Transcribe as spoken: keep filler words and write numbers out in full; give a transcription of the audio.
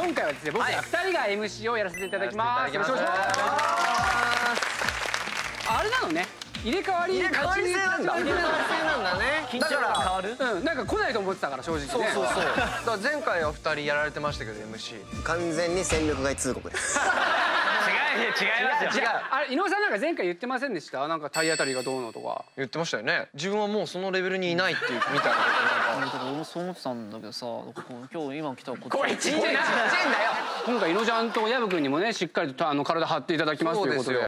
今回はですね、僕らふたりが エムシー をやらせていただきます。よろしくお願いします。あれなのね、入れ替わり入れ替わり制なんだ。入れ替わり制なんだね。 緊張が変わる。 うん、なんか来ないと思ってたから正直ね。 そうそうそう。だから前回はふたりやられてましたけど エムシー。 完全に戦力外通告です。 違う違いますよ。 違う。あれ井上さんなんか前回言ってませんでした？なんか体当たりがどうのとか。 言ってましたよね。自分はもうそのレベルにいないっていうみたいなことなんか。 俺もそう思ってたんだけどさ、今日今来たここれちっちゃいんだよ。今回井上ちゃんと薮君にもねしっかりとあの体張っていただきますということで。